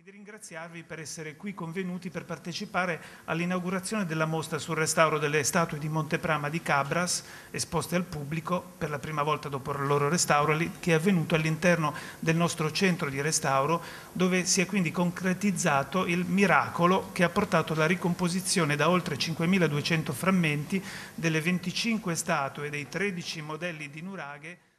di ringraziarvi per essere qui convenuti per partecipare all'inaugurazione della mostra sul restauro delle statue di Monteprama di Cabras, esposte al pubblico per la prima volta dopo il loro restauro, che è avvenuto all'interno del nostro centro di restauro, dove si è quindi concretizzato il miracolo che ha portato alla ricomposizione da oltre 5.200 frammenti delle 25 statue e dei 13 modelli di nuraghe